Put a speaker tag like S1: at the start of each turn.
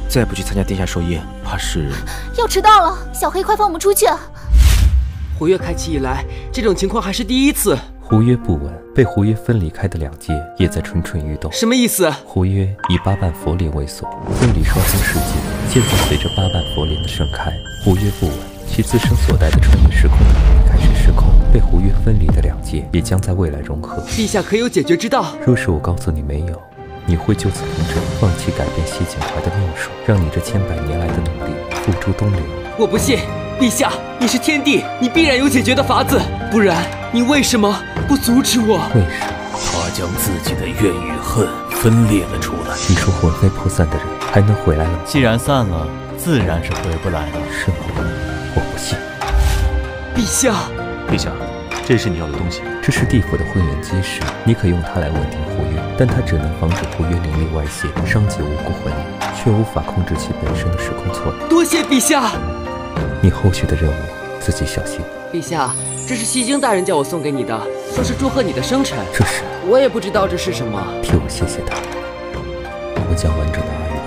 S1: 再不去参加殿下寿宴，怕是
S2: 要迟到了。小黑，快放我们出去！
S3: 胡约开启以来，这种情况还是第一次。
S4: 胡约不闻，被胡约分离开的两界也在蠢蠢欲动。
S3: 什么意思？
S4: 胡约以8瓣佛莲为所，分离双生世界。现在随着8瓣佛莲的盛开，胡约不闻，其自身所带的穿越时空能力开始失控，被胡约分离的两界也将在未来融合。
S3: 陛下可有解决之道？
S4: 若是我告诉你没有，你会就此停止，放弃改变谢景怀的命数，让你这千百年来的努力付诸东流。
S3: 我不信，陛下，你是天帝，你必然有解决的法子，不然你为什么不阻止我？
S4: 为什么？
S1: 他将自己的怨与恨分裂了出来。
S4: 你说魂飞魄散的人还能回来了吗？
S5: 既然散了，自然是回不来的。
S4: 是吗？我不信。
S3: 陛下，
S1: 陛下，这是你要的东西。
S4: 这是地府的混元基石，你可用它来稳定胡约，但它只能防止胡约灵力外泄，伤及无辜魂灵，却无法控制其本身的时空错乱。
S3: 多谢陛下。
S4: 你后续的任务自己小心。
S3: 陛下，这是西京大人叫我送给你的，说是祝贺你的生辰。
S4: 这是？
S3: 我也不知道这是什么。
S4: 替我谢谢他，我将完整的阿元